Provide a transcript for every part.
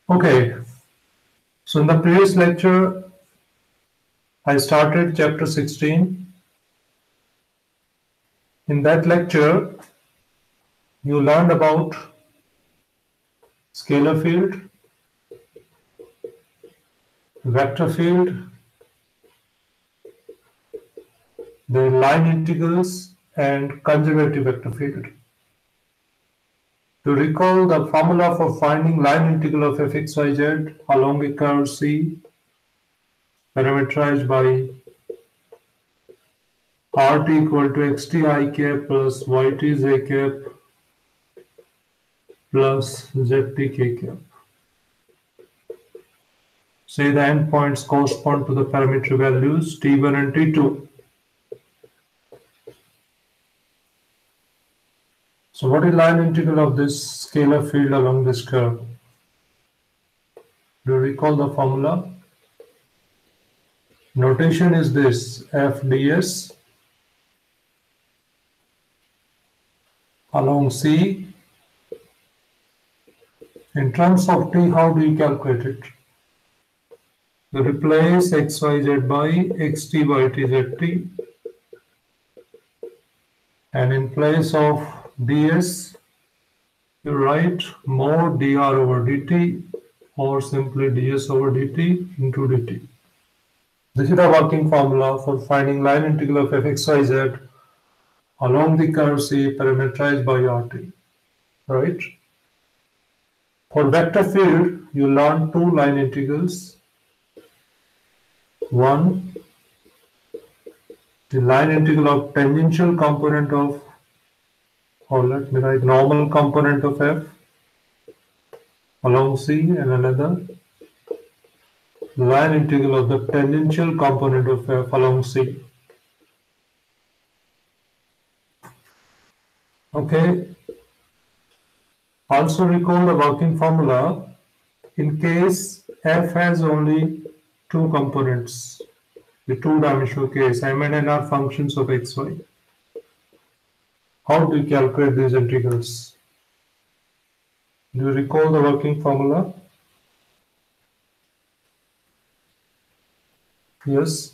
Okay, so in the previous lecture, I started chapter 16. In that lecture, you learned about scalar field, vector field, the line integrals, and conservative vector field. To recall the formula for finding line integral of fxyz along a curve C parameterized by rt equal to xt I cap plus yt j cap plus zt k cap. Say the endpoints correspond to the parameter values t1 and t2. So what is line integral of this scalar field along this curve? Do you recall the formula? Notation is this: f ds along C. In terms of t, how do you calculate it? You replace xyz by xt yt zt, and in place of ds, you write more dr over dt or simply ds over dt into dt. This is the working formula for finding line integral of fxyz along the curve C parameterized by rt, right? For vector field, you learn two line integrals. One, the line integral of tangential component of, or let me write normal component of f along C, and another line integral of the tangential component of f along C. Okay. Also recall the working formula in case f has only two components, the two-dimensional case, m and n are functions of xy. How do you calculate these integrals? Do you recall the working formula? Yes.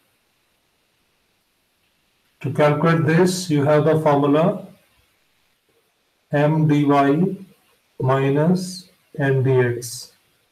To calculate this, you have the formula m dy minus n dx.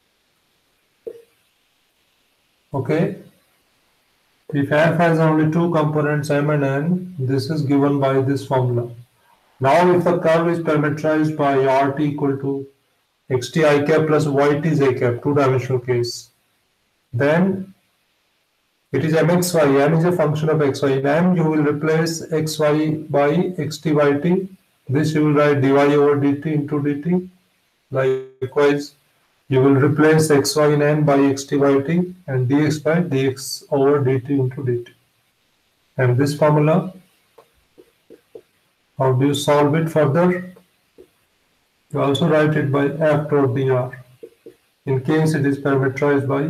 Okay. If f has only two components m and n, this is given by this formula. Now if the curve is parameterized by rt equal to xt I cap plus yt j cap, two-dimensional case, then it is mxy, n is a function of xy. In m you will replace xy by xt yt. This you will write dy over dt into dt. Likewise, you will replace xy in n by xt yt and dx by dx over dt into dt. And this formula, how do you solve it further? You also write it by f dot dr. In case it is parameterized by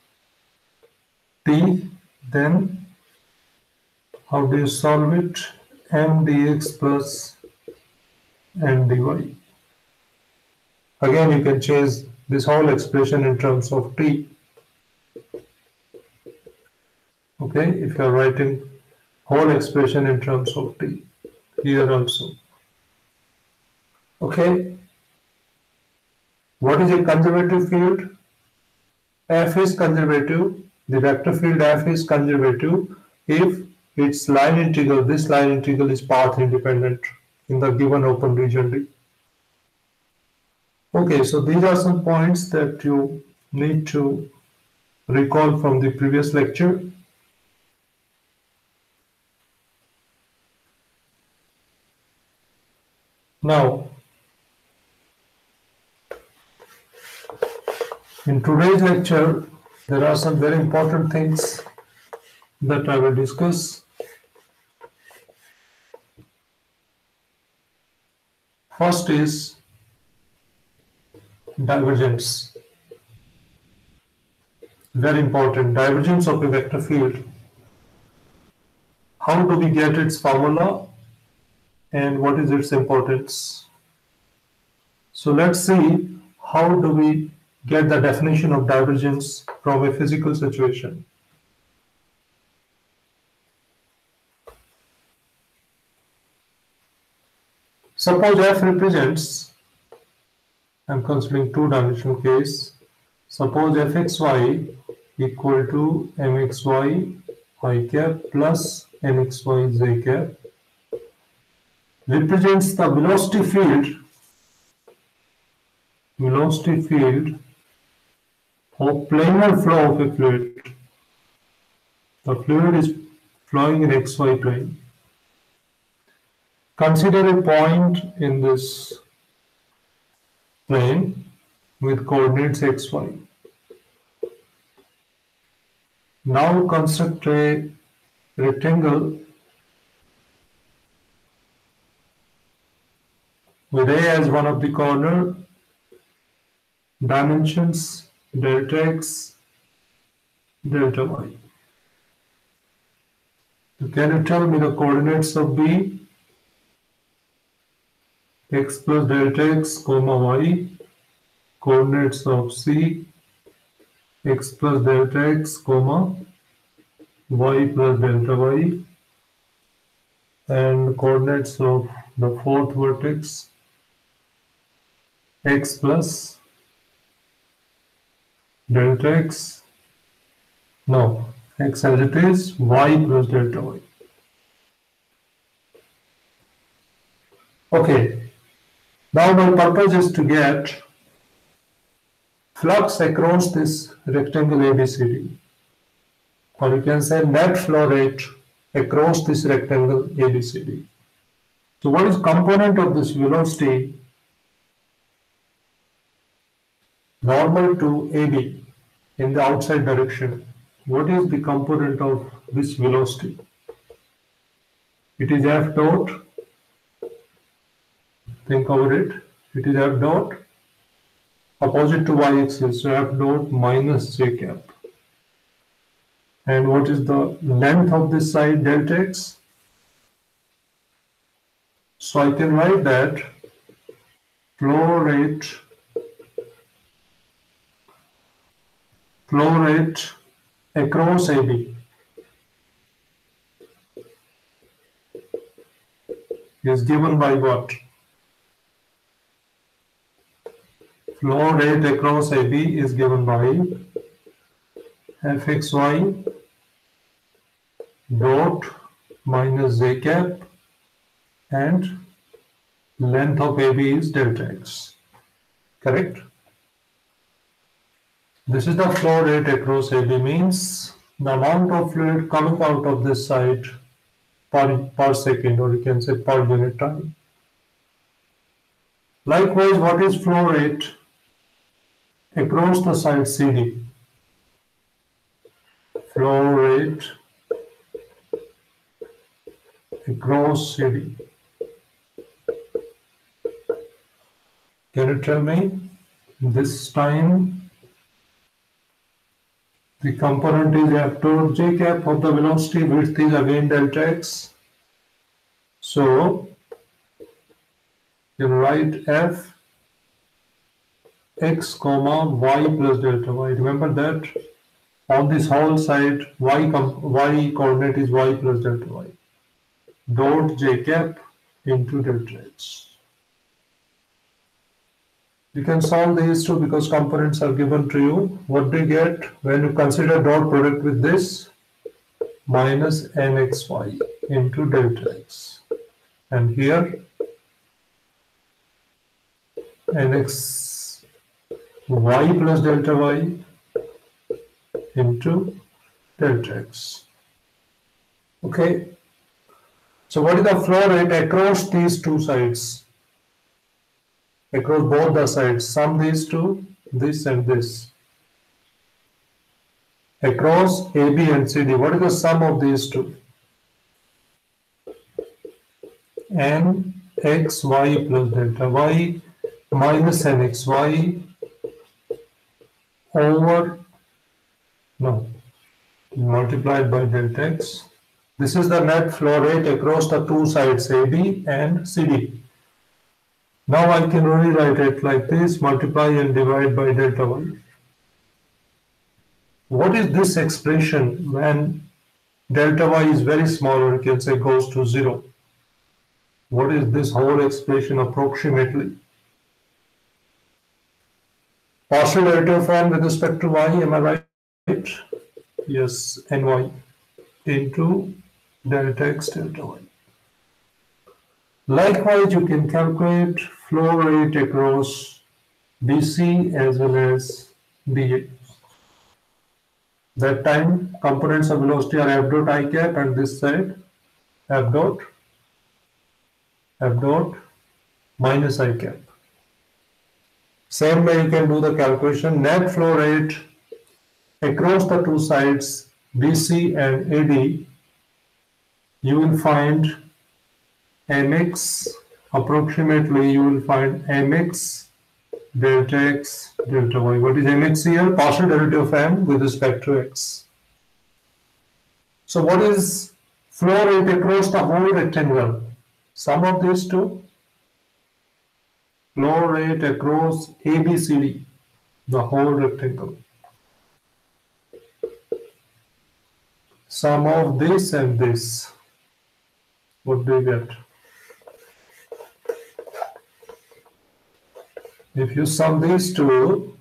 t, then how do you solve it? M dx plus n dy. Again, you can change this whole expression in terms of t. Okay, if you are writing whole expression in terms of t here also. Okay, what is a conservative field? F is conservative. The vector field f is conservative if its line integral, this line integral is path independent in the given open region D. Okay, so these are some points that you need to recall from the previous lecture. Now, in today's lecture, there are some very important things that I will discuss. First is divergence. Very important. Divergence of a vector field. How do we get its formula and what is its importance? So let's see how do we get the definition of divergence from a physical situation. Suppose f represents, I'm considering two-dimensional case. Suppose fxy equal to mxy I cap plus nxy j cap represents the velocity field of planar flow of a fluid. The fluid is flowing in xy plane. Consider a point in this plane with coordinates xy. Now construct a rectangle with A as one of the corner, dimensions delta x, delta y. So can you tell me the coordinates of B? X plus delta x, comma y. Coordinates of C, x plus delta x, comma y plus delta y. And coordinates of the fourth vertex, x plus delta x, no, x as it is, y plus delta y. Okay, now my purpose is to get flux across this rectangle ABCD, or you can say net flow rate across this rectangle ABCD. So what is component of this velocity normal to AB in the outside direction? What is the component of this velocity? It is F dot. Think about it. It is F dot opposite to y-axis, so F dot minus j cap. And what is the length of this side, delta x? So I can write that flow rate across AB is given by what? Flow rate across AB is given by fxy dot minus j cap and length of AB is delta x. Correct? This is the flow rate across AB, means the amount of fluid coming out of this side per second, or you can say per unit time. Likewise, what is flow rate across the side CD? Flow rate across CD. Can you tell me? This time the component is F dot j cap of the velocity, width is again delta x. So you write F x comma y plus delta y. Remember that on this whole side y coordinate is y plus delta y. Dot j cap into delta x. You can solve these two because components are given to you. What do you get when you consider dot product with this? Minus nxy into delta x. And here nx y plus delta y into delta x. Okay. So what is the flow rate across these two sides? Across both the sides, sum these two, this and this. Across AB and CD, what is the sum of these two? nxy plus delta y minus nxy over, no, multiplied by delta x. This is the net flow rate across the two sides AB and CD. Now I can rewrite it like this, multiply and divide by delta y. What is this expression when delta y is very small, or you can say goes to 0? What is this whole expression approximately? Partial derivative form with respect to y, am I right? Yes, ny into delta x delta y. Likewise, you can calculate flow rate across BC as well as BA. That time, components of velocity are f dot I cap, and this side f dot minus I cap. Same way you can do the calculation. Net flow rate across the two sides BC and AD, you will find mx, approximately you will find mx delta x delta y. What is mx here? Partial derivative of m with respect to x. So what is flow rate across the whole rectangle? Sum of these two. Flow rate across ABCD, the whole rectangle. Sum of this and this. What do you get? If you sum these two,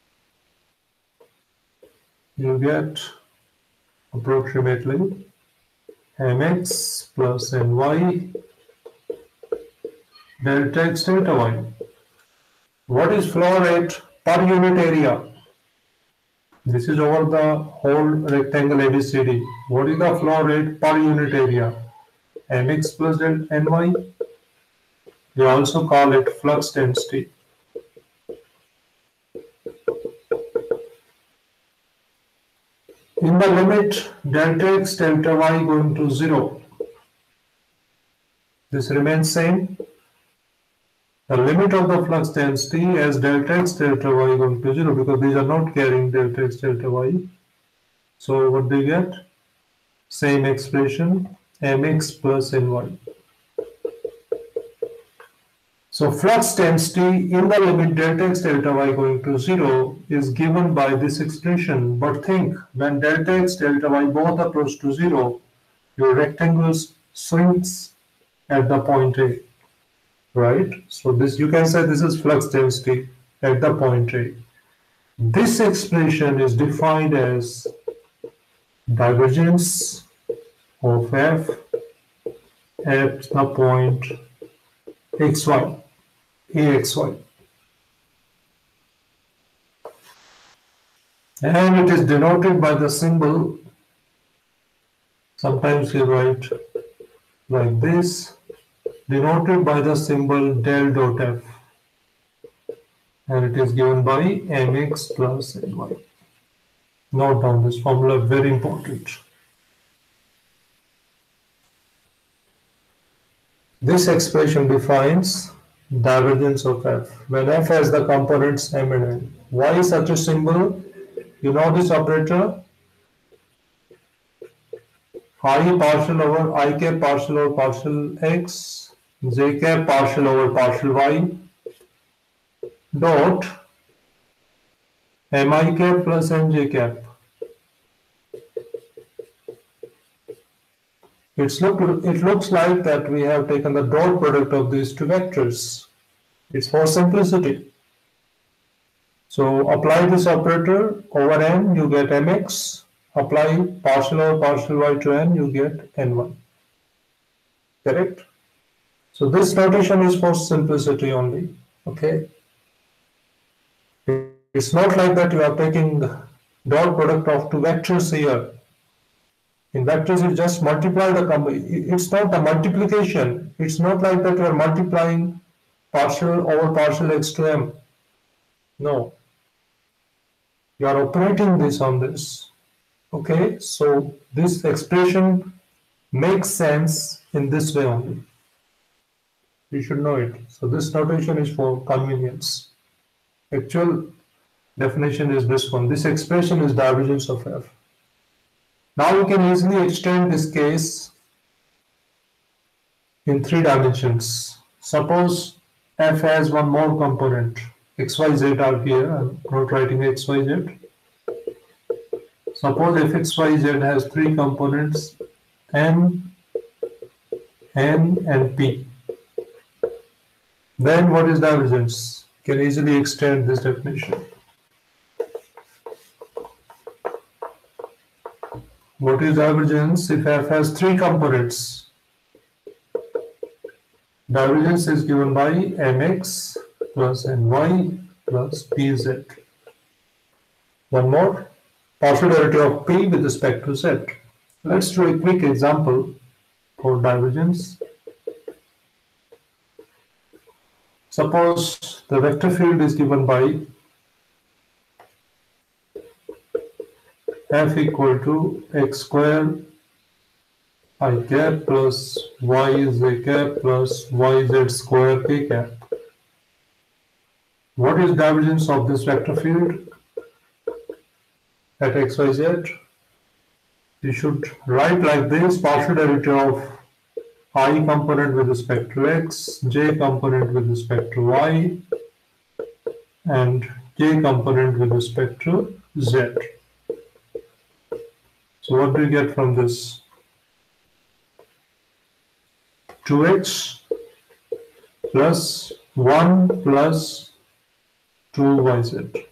you get approximately mx plus ny delta x delta y. What is flow rate per unit area? This is over the whole rectangle ABCD. What is the flow rate per unit area? Mx plus delta ny. We also call it flux density. In the limit delta x delta y going to 0, this remains same. The limit of the flux density as delta x delta y going to 0, because these are not carrying delta x delta y. So what do you get? Same expression, mx plus ny. So flux density in the limit delta x delta y going to 0 is given by this expression. But think, when delta x delta y both approach to 0, your rectangle shrinks at the point A. Right? So this, you can say this is flux density at the point A. This expression is defined as divergence of f at the point xy, axy. And it is denoted by the symbol, sometimes you write like this, denoted by the symbol del dot f, and it is given by mx plus ny. Note down this formula, very important. This expression defines divergence of f when f has the components m and n. Why is such a symbol? You know this operator, I partial over I cap partial over partial x, j cap partial over partial y, dot mi cap plus nj cap. It looks like that we have taken the dot product of these two vectors. It's for simplicity. So apply this operator over n, you get mx. Apply partial over partial y to n, you get ny. Correct? So this notation is for simplicity only. Okay. It's not like that you are taking dot product of two vectors here. In vectors, you just multiply the it's not a multiplication. It's not like that you are multiplying partial over partial x to m. No. You are operating this on this. Okay, so this expression makes sense in this way only. You should know it. So this notation is for convenience. Actual definition is this one. This expression is divergence of f. Now we can easily extend this case in 3 dimensions. Suppose F has one more component. XYZ are here. I'm not writing XYZ. Suppose fxyz has three components, M, N, and P. Then what is divergence? Can easily extend this definition. What is divergence? If F has three components, divergence is given by Mx plus Ny plus Pz. One more, partial derivative of P with respect to Z. Let's do a quick example for divergence. Suppose the vector field is given by F equal to x square I cap plus y z cap plus yz square k cap. What is divergence of this vector field at xyz? You should write like this: partial derivative of I component with respect to x, j component with respect to y, and k component with respect to z. So what do you get from this? 2x plus 1 plus 2yz.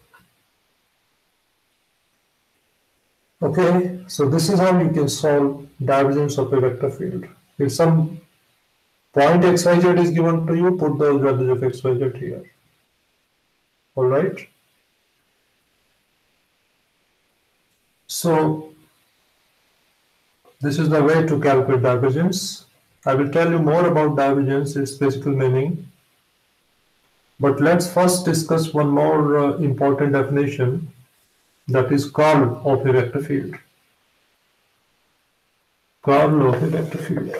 Okay, so this is how you can solve divergence of a vector field. If some point xyz is given to you, put those values of xyz here. Alright? So this is the way to calculate divergence. I will tell you more about divergence, its physical meaning. But let's first discuss one more important definition, that is curl of a vector field. Curl of a vector field.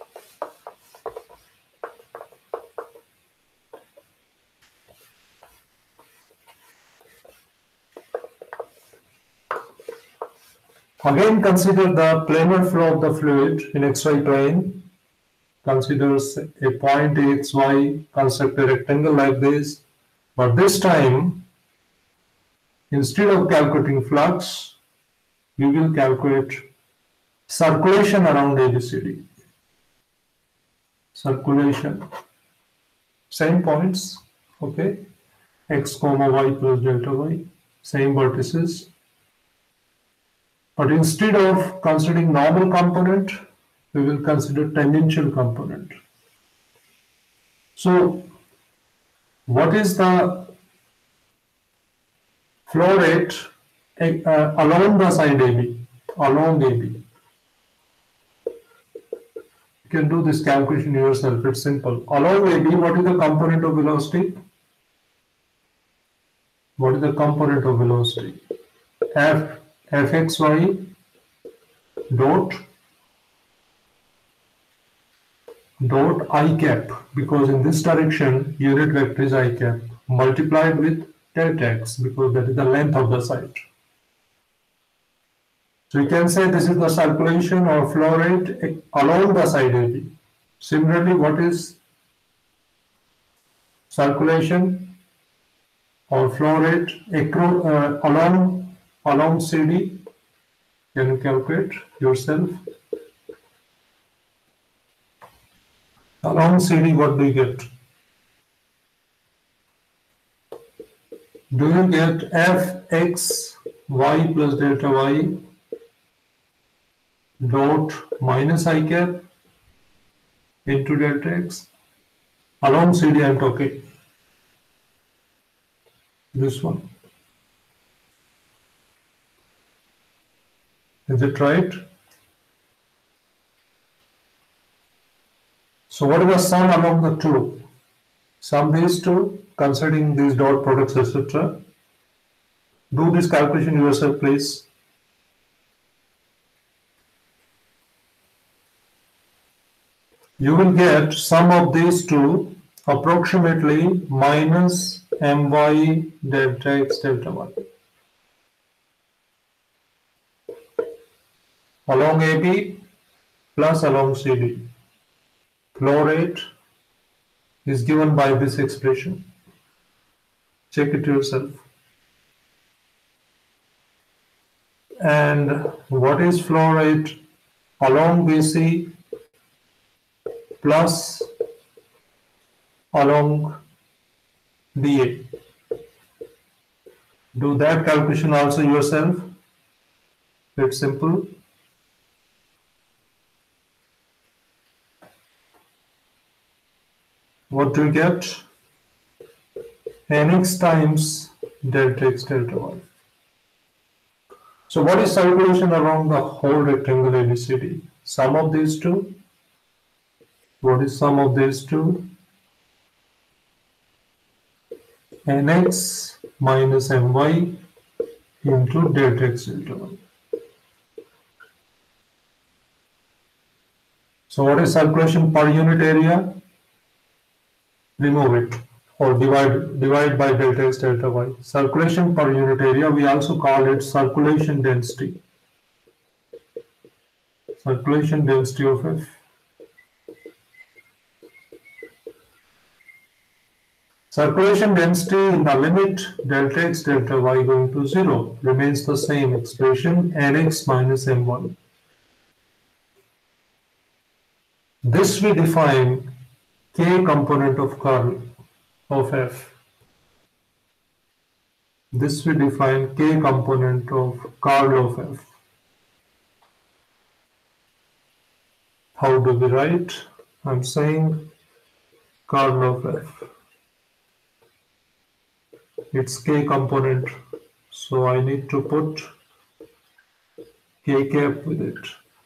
Again, consider the planar flow of the fluid in xy plane. Considers a point xy, construct a rectangle like this, but this time, instead of calculating flux, you will calculate circulation around ABCD. Circulation. Same points, okay? X comma y plus delta y, same vertices. But instead of considering normal component, we will consider tangential component. So, what is the flow rate along the side AB, along AB? You can do this calculation yourself, it's simple. Along AB, what is the component of velocity? What is the component of velocity? Fxy dot I cap, because in this direction unit vector is I cap, multiplied with delta x, because that is the length of the side. So you can say this is the circulation or flow rate along the side AB. Similarly, what is circulation or flow rate along CD? Can you calculate yourself? Along CD, what do you get? Do you get Fx y plus delta y dot minus I cap into delta x? Along CD I am talking. This one. Is it right? So what is the sum among the two? Sum these two, considering these dot products, etc. Do this calculation yourself, please. You will get sum of these two approximately minus my delta x delta y. Along AB plus along CD. Flow rate is given by this expression. Check it yourself. And what is flow rate along BC plus along DA? Do that calculation also yourself. It's simple. What do you get? Nx times delta x delta y. So what is circulation around the whole rectangle ABCD? Sum of these two. What is sum of these two? Nx minus my into delta x delta y. So what is circulation per unit area? Remove it or divide by delta x delta y. Circulation per unit area, we also call it circulation density. Circulation density of F. Circulation density in the limit delta x delta y going to 0 remains the same expression Nx minus m1. This we define K component of curl of F. This we define K component of curl of F. How do we write? I'm saying curl of F. It's K component, so I need to put K cap with it.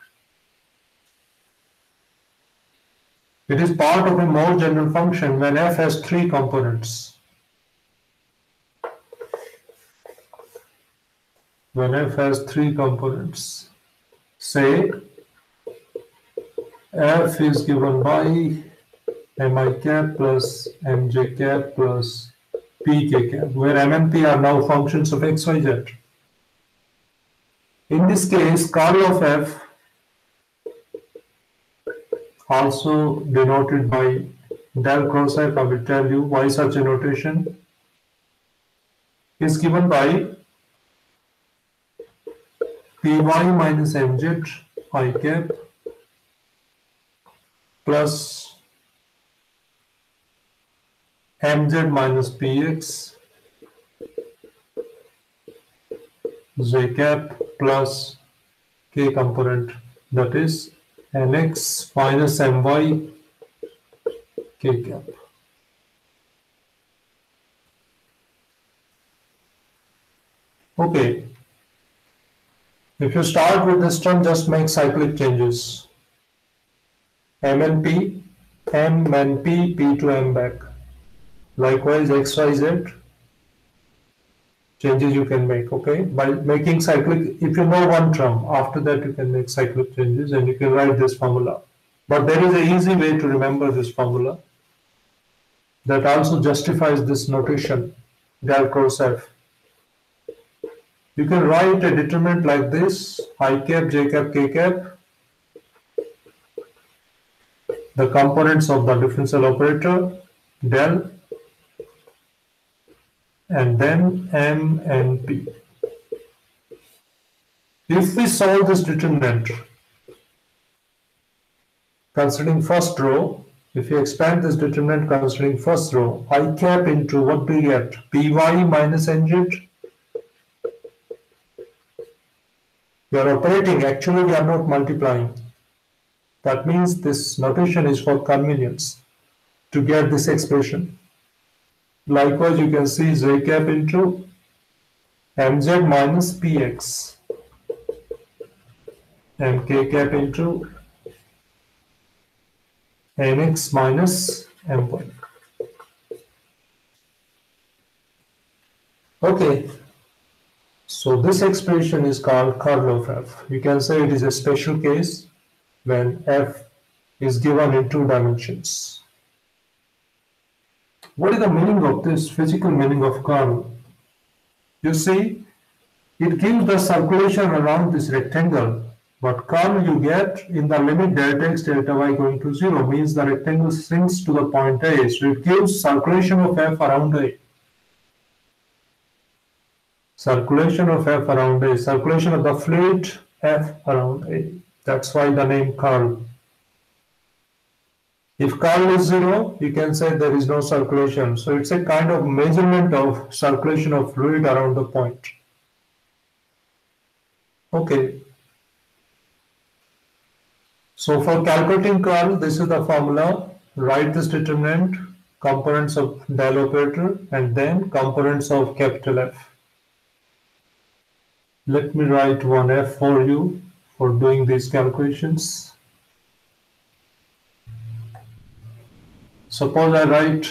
It is part of a more general function when F has three components. When F has three components, say F is given by mi cap plus mj cap plus pk cap, where m and p are now functions of x, y, z. In this case, curl of F, also denoted by del cross F, I will tell you why such a notation, is given by py minus mz I cap plus mz minus px j cap plus k component, that is nx minus my k cap. Okay, if you start with this term, just make cyclic changes. M and P, M and P, P to M back. Likewise, X, Y, Z changes you can make, okay? By making cyclic, if you know one term, after that you can make cyclic changes and you can write this formula. But there is an easy way to remember this formula that also justifies this notation, del cross F. You can write a determinant like this, I cap, j cap, k cap, the components of the differential operator, del, and then M and P. If we solve this determinant, considering first row, if you expand this determinant considering first row, I cap into what we get? Py minus nz. We are operating, actually we are not multiplying. That means this notation is for convenience to get this expression. Likewise, you can see j cap into mz minus px and k cap into nx minus my. Okay, so this expression is called curl of F. You can say it is a special case when F is given in two dimensions. What is the meaning of this, physical meaning of curl? You see, it gives the circulation around this rectangle But curl you get in the limit delta x delta y going to 0 means the rectangle shrinks to the point A. So it gives circulation of F around A. Circulation of F around A. Circulation of the fluid F around A. That's why the name curl. If curl is 0, you can say there is no circulation. So it's a kind of measurement of circulation of fluid around the point. Okay. So for calculating curl, this is the formula. Write this determinant, components of del operator, and then components of capital F. Let me write one F for you for doing these calculations. Suppose I write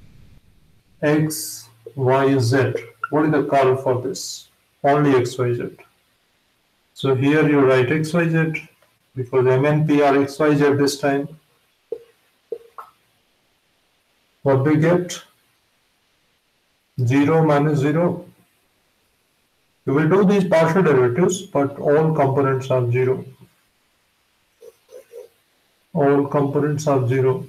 X, Y, Z. What is the curl for this? Only X, Y, Z. So here you write X, Y, Z because MNP are X, Y, Z this time. What do we get? 0 minus 0. You will do these partial derivatives, but all components are 0. All components are 0.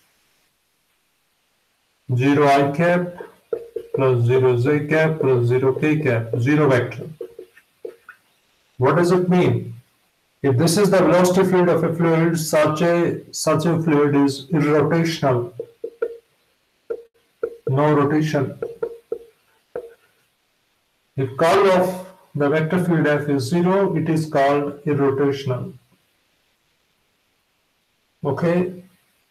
0 I cap plus 0 j cap plus 0 k cap, 0 vector. What does it mean? If this is the velocity field of a fluid, such a fluid is irrotational. No rotation. If curl of the vector field F is 0, it is called irrotational. Okay.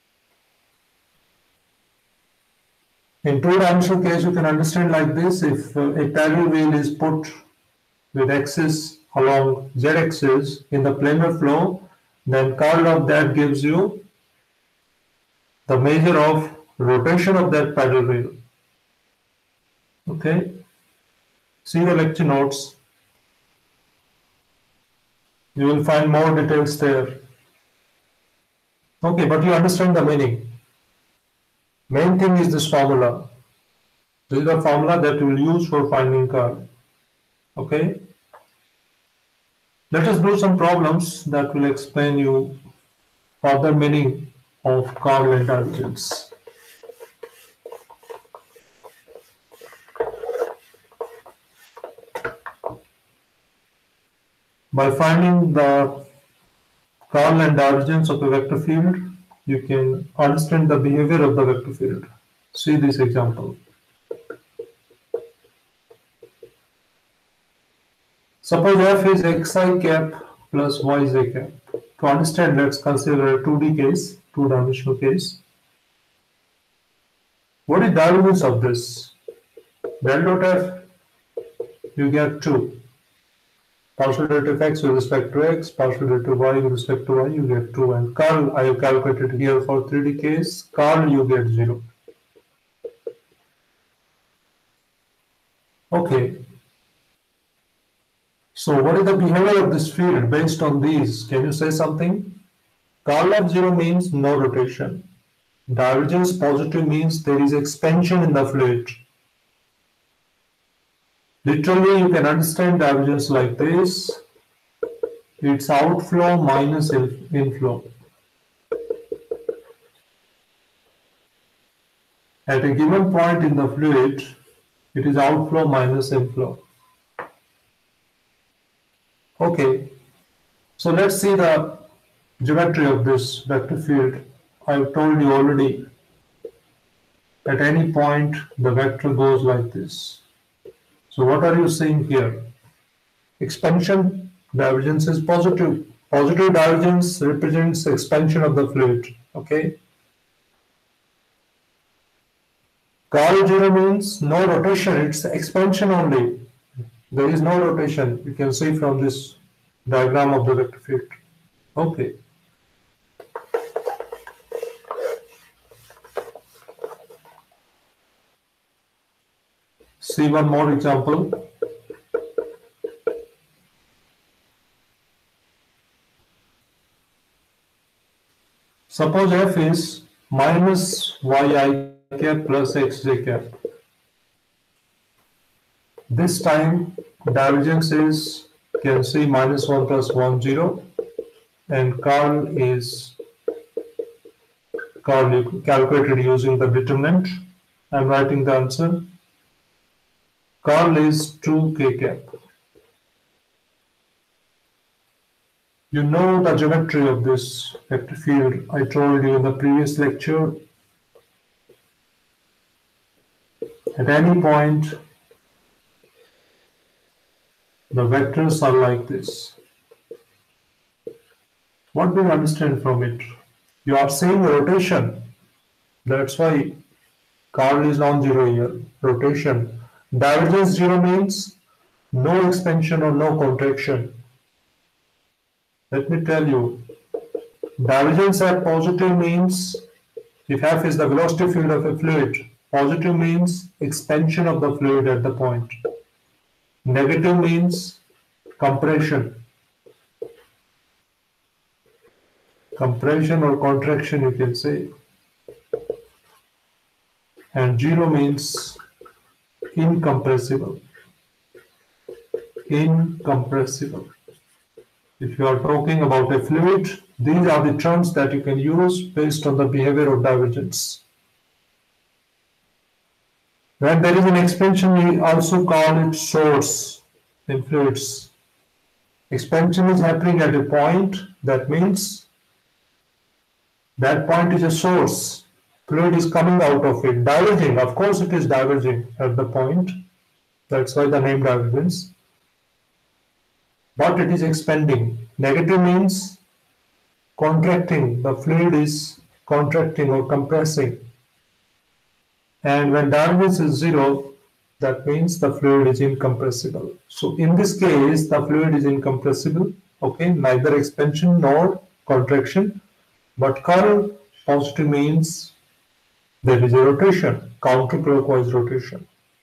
In two-dimensional case, you can understand like this. If a parallel wheel is put with axis along z-axis in the planar flow, then curl of that gives you the measure of rotation of that parallel wheel. Okay. See the lecture notes. You will find more details there. Okay, but you understand the meaning. Main thing is this formula. This is the formula that you will use for finding curl. Okay. Let us do some problems that will explain you further meaning of curl and divergence. By finding the curl and divergence of a vector field, you can understand the behavior of the vector field. See this example. Suppose F is xi cap plus yj cap. To understand, let's consider a 2D case, two-dimensional case. What is divergence of this? Del dot F, you get 2. Partial derivative x with respect to x, partial derivative y with respect to y, you get 2. And curl, I have calculated here for 3D case, curl you get 0. Okay. So what is the behavior of this field based on these? Can you say something? Curl of 0 means no rotation. Divergence positive means there is expansion in the fluid. Literally, you can understand divergence like this. It's outflow minus inflow. At a given point in the fluid, it is outflow minus inflow. Okay, so let's see the geometry of this vector field. I've told you already, at any point the vector goes like this. So what are you seeing here? Expansion, divergence is positive. Positive divergence represents expansion of the fluid. Okay. Curl 0 means no rotation, it's expansion only. There is no rotation. You can see from this diagram of the vector field. Okay. See one more example. Suppose F is minus yi cap plus xj cap. This time divergence is You can see -1 plus 1, 0. And Carl you calculated using the determinant. I'm writing the answer. Carl is 2 k cap. You know the geometry of this vector field. I told you in the previous lecture. At any point, the vectors are like this. What do you understand from it? You are saying rotation. That's why Carl is non-zero here. Rotation. Divergence 0 means no expansion or no contraction. Let me tell you, divergence at positive means, if F is the velocity field of a fluid, positive means expansion of the fluid at the point. Negative means compression. Compression or contraction, you can say. And 0 means incompressible. Incompressible. If you are talking about a fluid, these are the terms that you can use based on the behavior of divergence. When there is an expansion, we also call it source in fluids. Expansion is happening at a point, that means that point is a source. Fluid is coming out of it, diverging. Of course, it is diverging at the point. That's why the name divergence. But it is expanding. Negative means contracting. The fluid is contracting or compressing. And when divergence is 0, that means the fluid is incompressible. So in this case, the fluid is incompressible. Okay, neither expansion nor contraction. But curl positive means there is a rotation, counterclockwise rotation.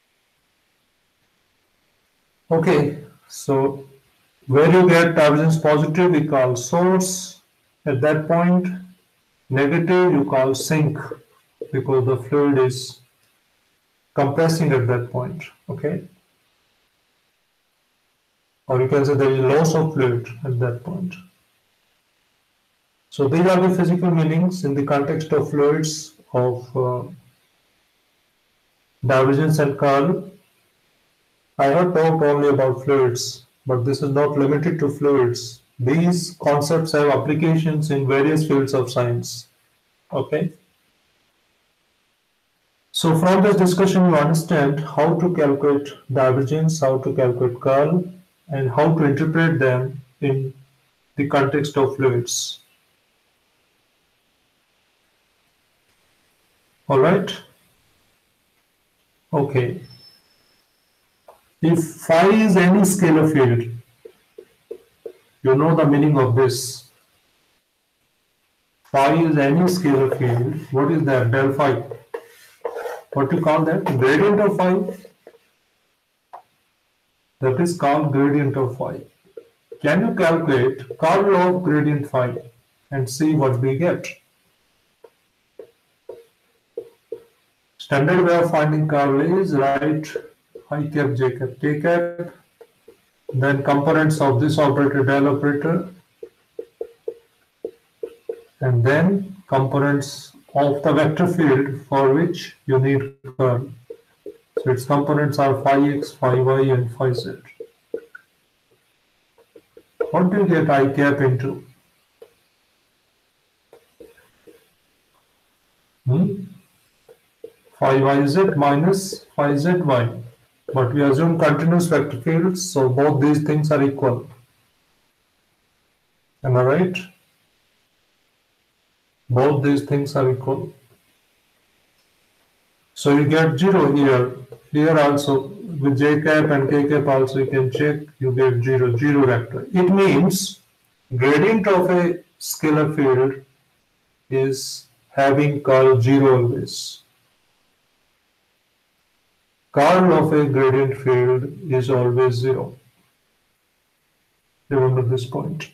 Okay, so where you get divergence positive, we call source at that point. Negative, you call sink because the fluid is compressing at that point. Okay, or you can say there is loss of fluid at that point. So these are the physical meanings in the context of fluids of divergence and curl. I have talked only about fluids, but this is not limited to fluids. These concepts have applications in various fields of science. Okay. So from this discussion, you understand how to calculate divergence, how to calculate curl, and how to interpret them in the context of fluids. All right. Okay. If phi is any scalar field, you know the meaning of this. Phi is any scalar field. What is that? Del phi. What do you call that? Gradient of phi. That is called gradient of phi. Can you calculate curl of gradient phi and see what we get? Standard way of finding curl is write I cap, j cap, k cap, then components of this operator, del operator, and then components of the vector field for which you need curl. So its components are phi x, phi y, and phi z. What do you get I cap into? Phi yz minus phi zy. But we assume continuous vector fields, so both these things are equal. Am I right? Both these things are equal. So you get 0 here. Here also, with j cap and k cap also you can check, you get 0, 0 vector. It means gradient of a scalar field is having curl 0 always. Curl of a gradient field is always 0. Remember this point.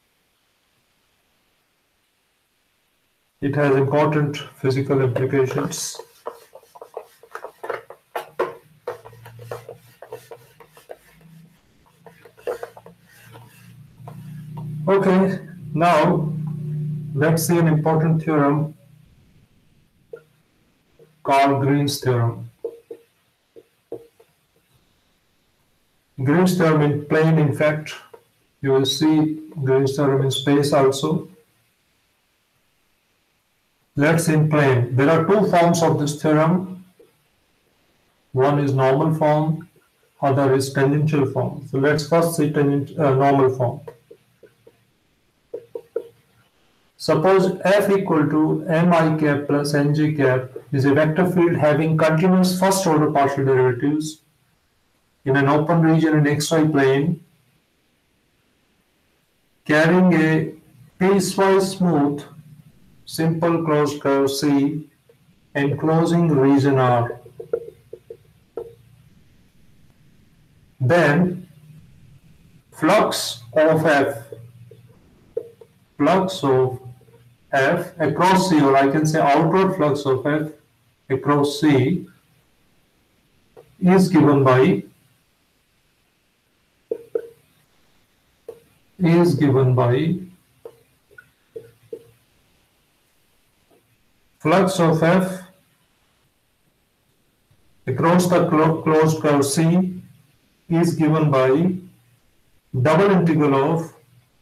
It has important physical implications. Okay, now let's see an important theorem called Green's theorem. Green's theorem in plane, in fact, you will see Green's theorem in space also. Let's in plane. There are two forms of this theorem. One is normal form, other is tangential form. So let's first see normal form. Suppose f equal to mi cap plus ng cap is a vector field having continuous first order partial derivatives in an open region in xy plane, carrying a piecewise smooth simple closed curve C enclosing region R. Then flux of F across C, or I can say outward flux of F across C is given by flux of F across the closed curve C is given by double integral of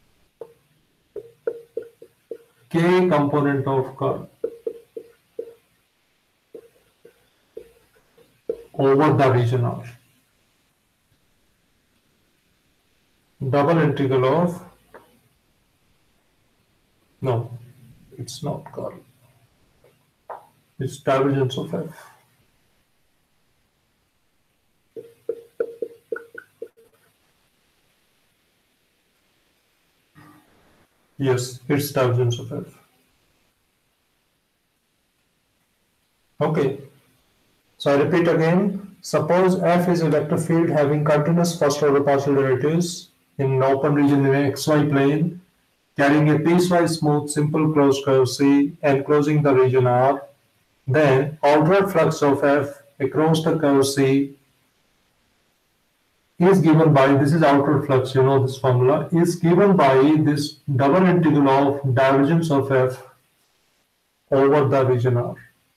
K component of curve over the region R. Double integral of, no, it's not curve. It's divergence of F. Yes, it's divergence of F. Okay. So I repeat again. Suppose F is a vector field having continuous first order partial derivatives in an open region in an xy plane, carrying a piecewise smooth simple closed curve C enclosing the region R. Then outward flux of F across the curve C is given by, this is outward flux, you know this formula, is given by this double integral of divergence of F over the region R.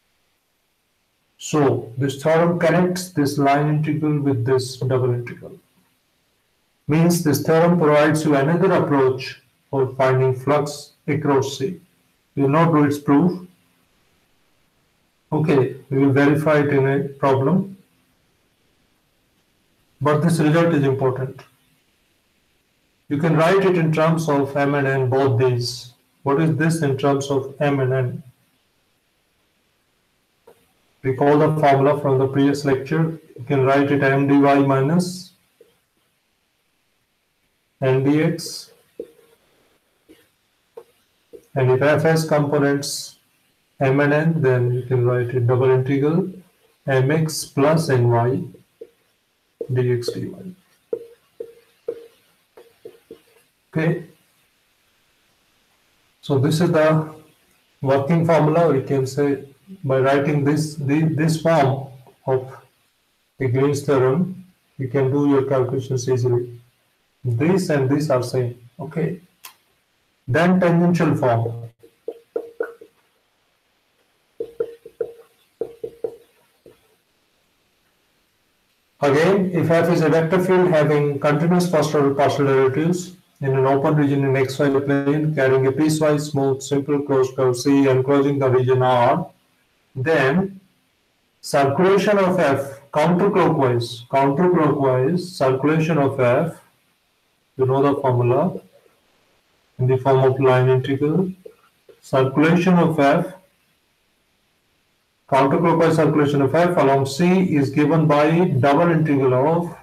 So this theorem connects this line integral with this double integral. Means this theorem provides you another approach for finding flux across C. We will not do its proof. Okay, we will verify it in a problem. But this result is important. You can write it in terms of M and N, both these. What is this in terms of M and N? Recall the formula from the previous lecture. You can write it M dy minus N dx. And if F has components M and N, then you can write it double integral mx plus ny dx dy. Okay. So this is the working formula. We can say by writing this form of the Green's theorem, you can do your calculations easily. This and this are same. Okay. Then tangential form. Again, if F is a vector field having continuous first order partial derivatives in an open region in xy plane carrying a piecewise smooth simple closed curve C enclosing the region R, then circulation of F counterclockwise circulation of F, you know the formula in the form of line integral, circulation of F, counterclockwise circulation of F along C is given by double integral of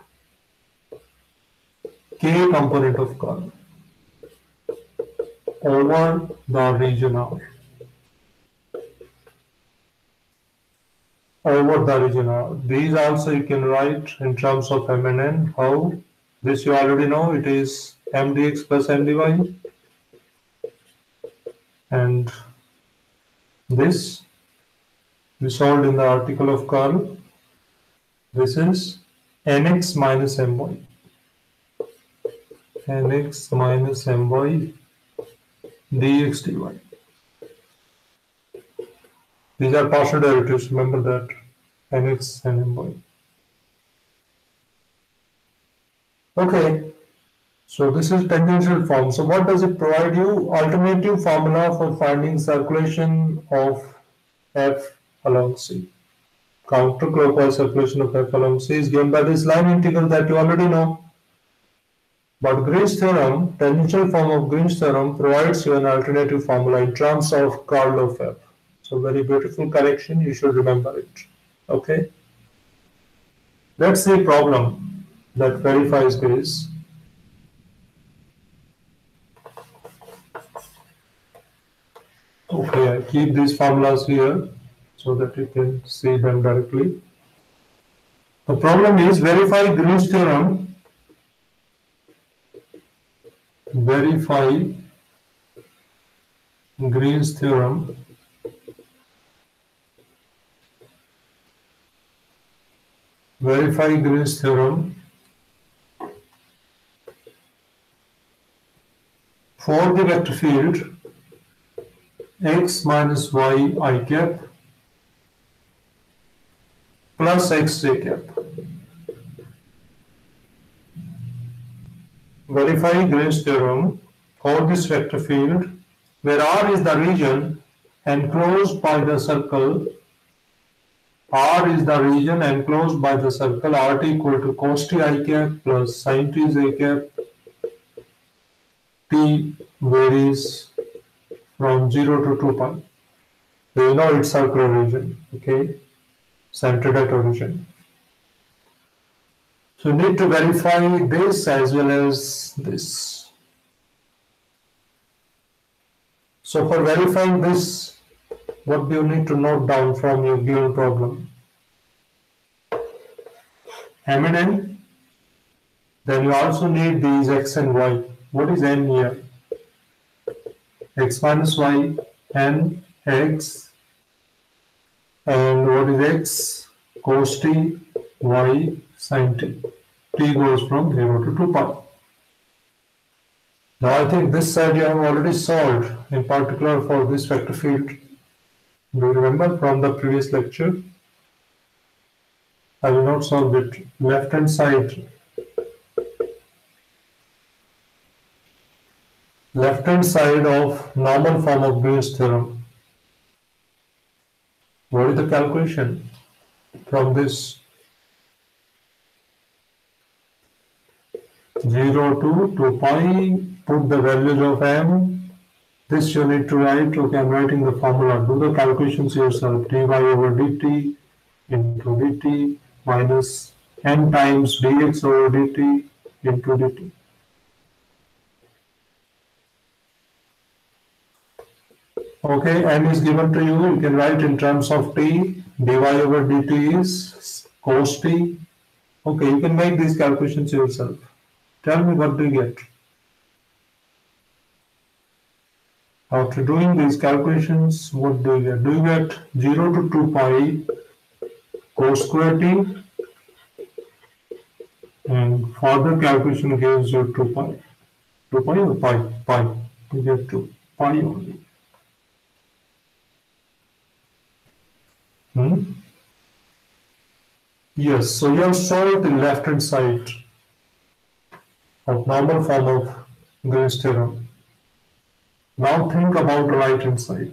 K component of curve over the region R. Over the region R. These also you can write in terms of M and N. How? This you already know. It is M dx plus M dy. And this we solved in the article of curve. This is Mx minus My. nx minus my dx dy. These are partial derivatives, remember that, nx and my. Okay, so this is tangential form. So what does it provide you? Alternative formula for finding circulation of f along C. Counterclockwise circulation of f along C is given by this line integral that you already know. But Green's theorem, tangential form of Green's theorem, provides you an alternative formula in terms of curl of f. So very beautiful correction, you should remember it. Okay. Let's see a problem that verifies this. Okay, I keep these formulas here so that you can see them directly. The problem is verify Green's theorem. Verify Green's theorem for the vector field x minus y I cap plus x j cap. Verify Green's theorem for this vector field where R is the region enclosed by the circle. R is the region enclosed by the circle RT equal to cos t I cap plus sin t j cap. T varies from 0 to 2 pi. So you know it's circular region, okay, centered at origin. So you need to verify this as well as this. So for verifying this, what do you need to note down from your given problem? M and N. Then you also need these x and y. What is n here? X minus y, n, x, and what is x? Cos t, y, sin t. T goes from 0 to 2 pi. Now I think this side you have already solved, in particular for this vector field. Do you remember from the previous lecture? I will not solve it. Left hand side. Left hand side of normal form of Green's theorem. What is the calculation from this? 0 to 2 pi, put the values of m. This you need to write. Okay, I'm writing the formula. Do the calculations yourself. dy over dt into dt minus n times dx over dt into dt. Okay, n is given to you. You can write in terms of t. dy over dt is cos t. Okay, you can make these calculations yourself. Tell me what do you get? After doing these calculations, what do you get? Do you get 0 to 2 pi cos square t? And further calculation gives you 2 pi. 2 pi or pi? Pi. You get 2 pi only. Yes, so you have solved the left hand side of normal form of Green's theorem. Now think about the right hand side.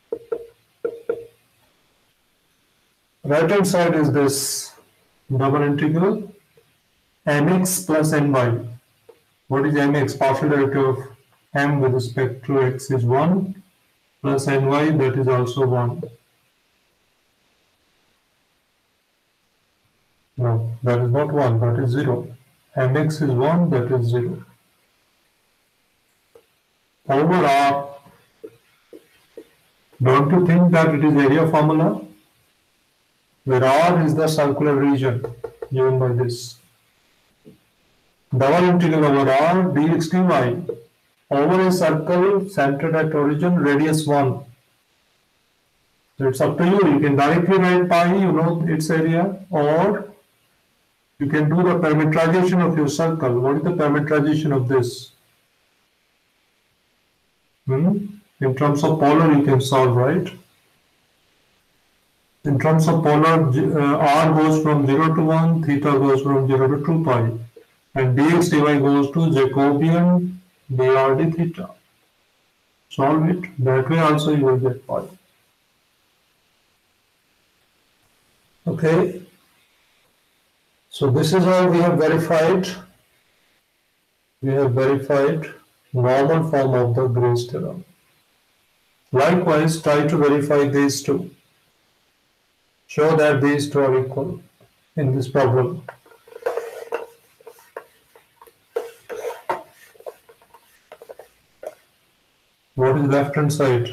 Right hand side is this double integral mx plus ny. What is mx? Partial derivative of m with respect to x is 1 plus ny, that is also 1. No, that is not 1, that is 0. Mx is 1, that is 0. Over R, don't you think that it is area formula? Where R is the circular region given by this. Double integral over R dx dy over a circle centered at origin, radius 1. So it's up to you. You can directly write pi, you know its area, or You can do the parameterization of your circle. What is the parameterization of this? In terms of polar, you can solve, right? In terms of polar, r goes from 0 to 1, theta goes from 0 to 2 pi, and dx dy goes to Jacobian dr d theta. Solve it. That way also you will get pi. Okay. So this is how we have verified. We have verified normal form of the Green's theorem. Likewise, try to verify these two. Show that these two are equal in this problem. What is left hand side?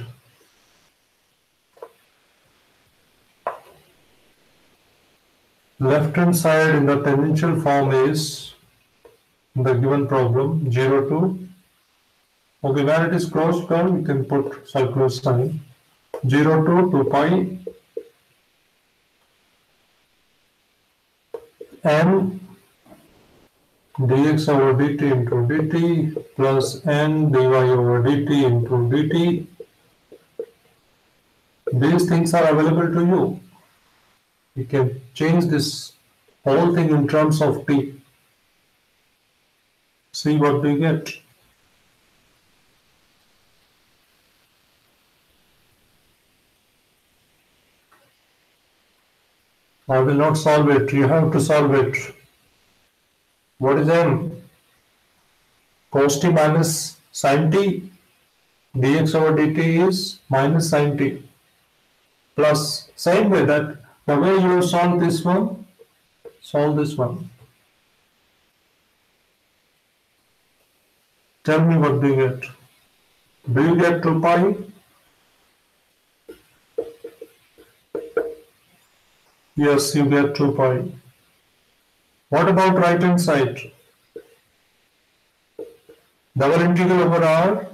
Left hand side in the tangential form is, in the given problem, 0 to, okay, where it is closed curve, you can put circular sign, 0 to 2 pi m dx over dt into dt plus n dy over dt into dt. These things are available to you. You can change this whole thing in terms of t. See what do you get. I will not solve it. You have to solve it. What is m? Cos t minus sin t. Dx over dt is minus sin t. Plus, same way that the way you solve this one, solve this one. Tell me what do you get? Do you get 2 pi? Yes, you get 2 pi. What about right hand side? Double integral over r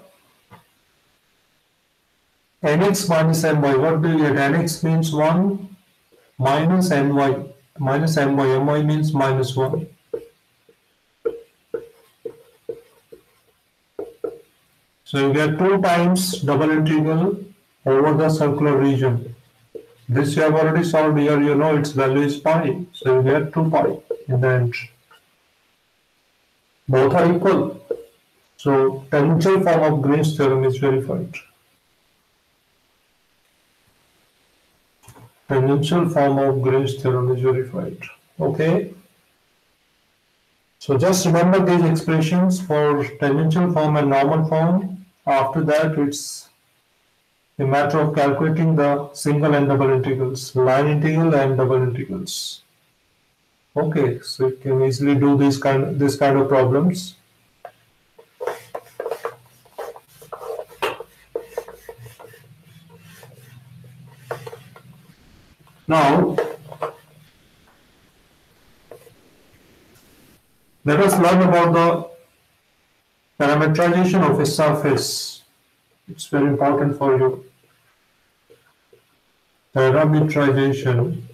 nx minus my. What do you get? Nx means 1 minus my. Minus my means minus 1. So you get 2 times double integral over the circular region. This you have already solved here, you know its value is pi. So you get 2 pi in the end. Both are equal. So tangential form of Green's theorem is verified. Tangential form of Green's theorem is verified. Okay. So just remember these expressions for tangential form and normal form. After that, it's a matter of calculating the single and double integrals, line integral and double integrals. Okay, so you can easily do this kind of problems. Now, let us learn about the parameterization of a surface. It's very important for you. Parameterization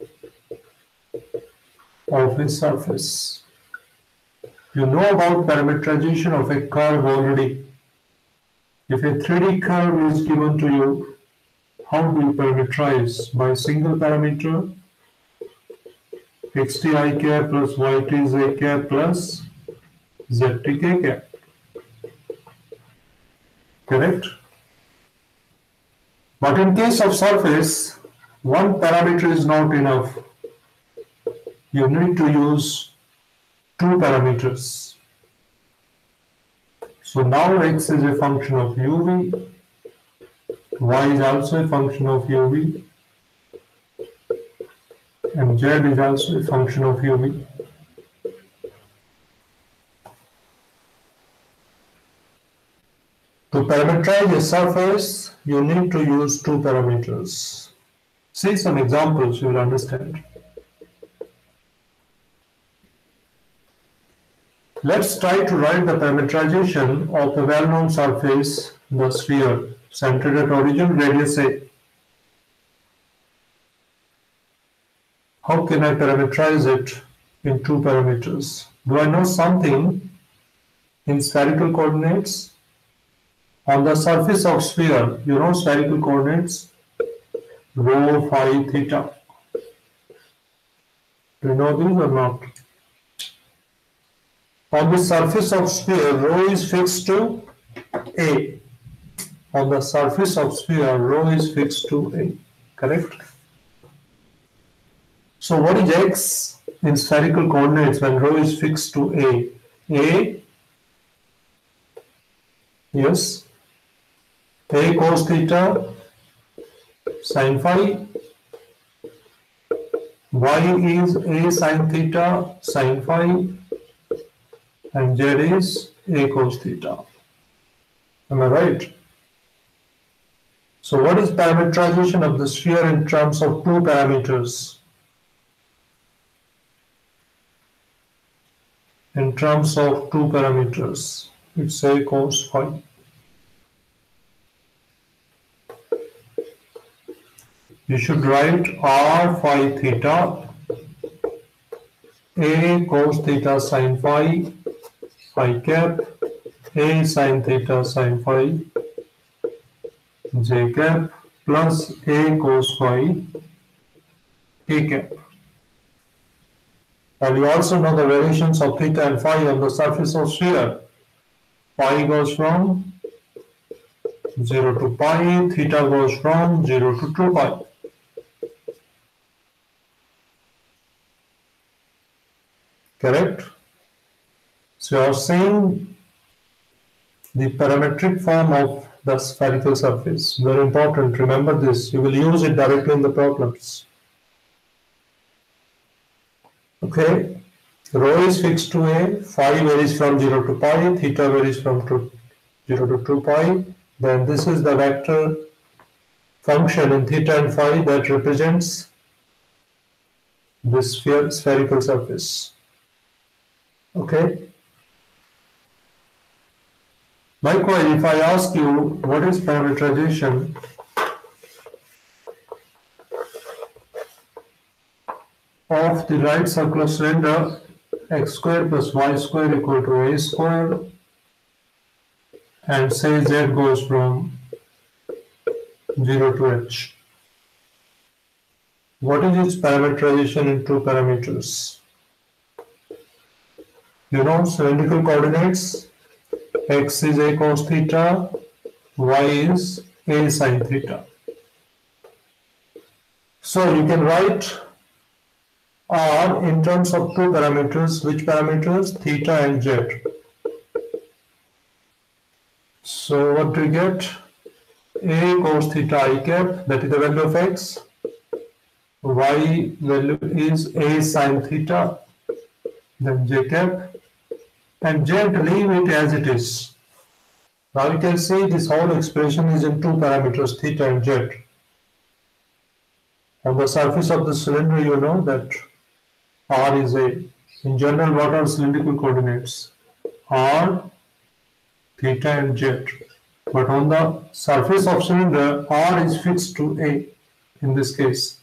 of a surface. You know about parameterization of a curve already. If a 3D curve is given to you, how do you parameterize? By single parameter, xt I cap plus yt j cap plus zt k cap. Correct? But in case of surface, one parameter is not enough. You need to use 2 parameters. So now x is a function of uv, y is also a function of uv, and z is also a function of uv. To parameterize a surface, you need to use 2 parameters. See some examples, you will understand. Let's try to write the parameterization of a well-known surface, the sphere, centered at origin, radius a. How can I parameterize it? in two parameters. Do I know something in spherical coordinates? On the surface of sphere, you know spherical coordinates, rho, phi, theta. Do you know these or not? On the surface of sphere, rho is fixed to A. On the surface of sphere, rho is fixed to A. Correct? So what is x in spherical coordinates when rho is fixed to A? A, yes, A cos theta sin phi. Y is A sin theta sin phi. And Z is A cos theta. Am I right? So what is parameterization of the sphere in terms of two parameters? In terms of two parameters, it's A cos phi. You should write R phi theta, A cos theta sin phi, phi cap, A sin theta sin phi, j cap, plus A cos phi, A cap. And you also know the variations of theta and phi on the surface of sphere. Phi goes from 0 to pi, theta goes from 0 to 2 pi. Correct? So you are seeing the parametric form of the spherical surface. Very important. Remember this. You will use it directly in the problems. Okay. Rho is fixed to A. Phi varies from 0 to pi. Theta varies from 0 to 2 pi. Then this is the vector function in theta and phi that represents this spherical surface. Okay. Likewise, if I ask you what is parameterization of the right circular cylinder, x square plus y square equal to a square, and say z goes from 0 to h. What is its parameterization in two parameters? You know cylindrical coordinates, x is a cos theta, y is a sin theta. So you can write R in terms of two parameters. Which parameters? Theta and z. So what do you get? A cos theta I cap, that is the value of x. Y value is a sin theta, then j cap, and z leave it as it is. Now you can see this whole expression is in two parameters, theta and z. On the surface of the cylinder, you know that R is a. In general, what are cylindrical coordinates? R, theta and z. But on the surface of cylinder, R is fixed to A in this case.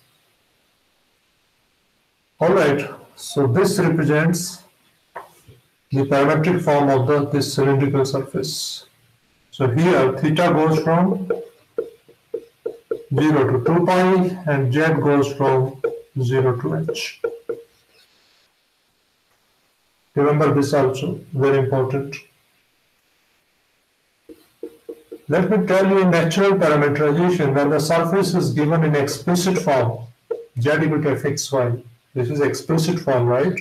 Alright, so this represents the parametric form of this cylindrical surface. So here theta goes from 0 to 2 pi and z goes from 0 to h. Remember this also, very important. Let me tell you in natural parameterization, when the surface is given in explicit form, z equal to fxy. This is explicit form, right?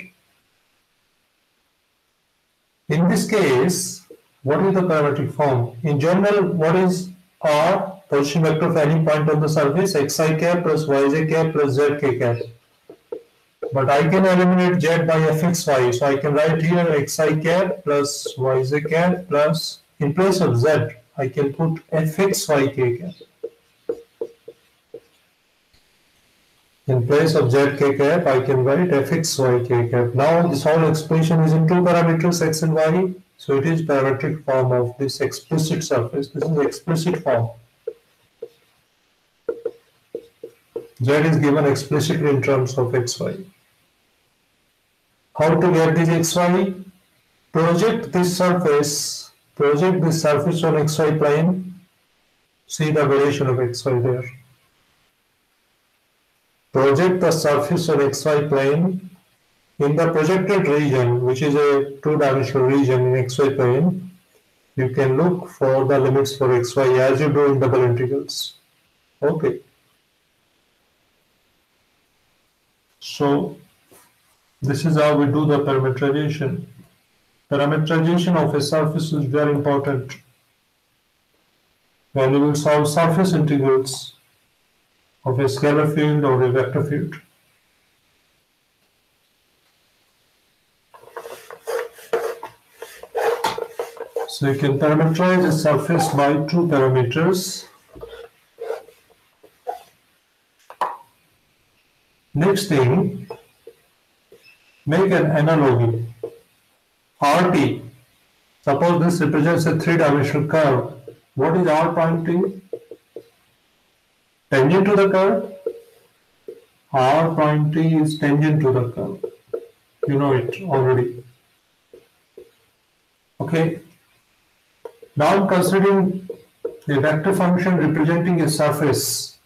In this case, what is the parametric form? In general, what is R, position vector of any point on the surface? Xi cap plus yj cap plus zk cap. But I can eliminate z by fxy, so I can write here xi cap plus yj cap plus, in place of z, I can put fxy k cap. In place of zk cap, I can write fxy k cap. Now this whole expression is in two parameters, x and y. So it is parametric form of this explicit surface. This is explicit form. Z is given explicitly in terms of xy. How to get this xy? Project this surface on xy plane. See the variation of xy there. Project the surface on xy plane. In the projected region, which is a two-dimensional region in xy plane, you can look for the limits for xy as you do in double integrals. Okay. So this is how we do the parameterization. Parameterization of a surface is very important when you will solve surface integrals of a scalar field or a vector field. So you can parameterize a surface by two parameters. Next thing, make an analogy. RT, suppose this represents a three-dimensional curve. What is R prime T? Tangent to the curve. R prime T is tangent to the curve. You know it already. Okay. Now I'm considering a vector function representing a surface.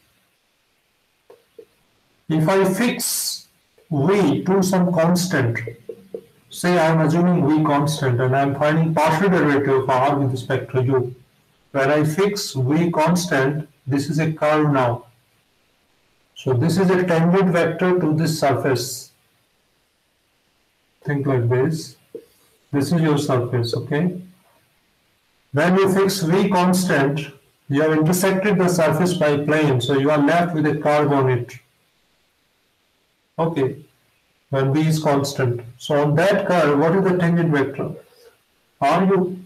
If I fix V to some constant, say I am assuming V constant and I am finding partial derivative of R with respect to U. When I fix V constant, this is a curve now. So this is a tangent vector to this surface. Think like this. This is your surface, okay? When you fix V constant, you have intersected the surface by plane, so you are left with a curve on it. Okay, when V is constant. So on that curve, what is the tangent vector? RU.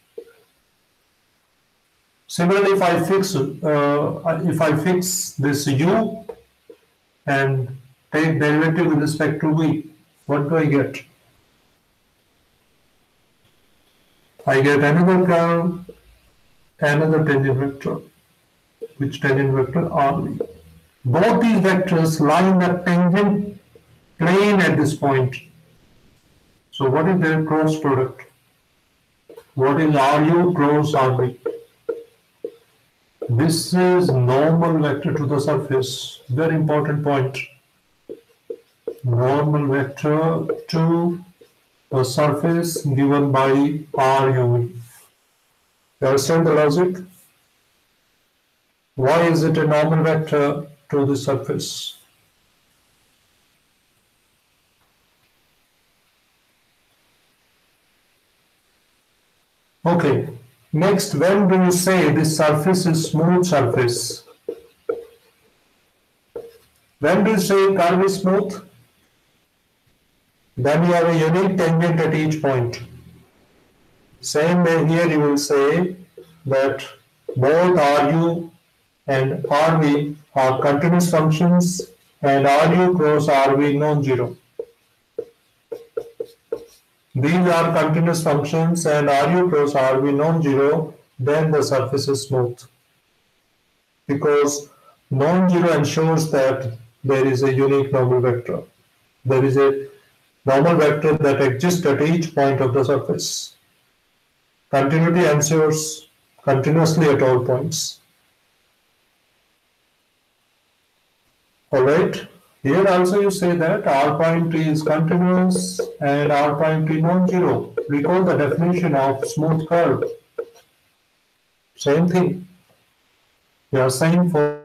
Similarly, if I fix this U and take derivative with respect to V, what do I get? I get another curve, another tangent vector, which tangent vector RV. Both these vectors lie in the tangent plane at this point. So what is their cross product? What is RU cross RV? This is normal vector to the surface. Very important point. Normal vector to the surface given by RU. You understand the logic? Why is it a normal vector to the surface? Okay, next, when do you say this surface is smooth surface? When do you say curve is smooth? Then you have a unique tangent at each point. Same way here you will say that both RU and RV are continuous functions and RU cross RV non-zero. These are continuous functions and RU cross RV non-zero, then the surface is smooth. Because non-zero ensures that there is a unique normal vector. There is a normal vector that exists at each point of the surface. Continuity ensures continuously at all points. Alright, here also you say that R prime T is continuous and R prime T non-zero. Recall the definition of smooth curve. Same thing. We are saying for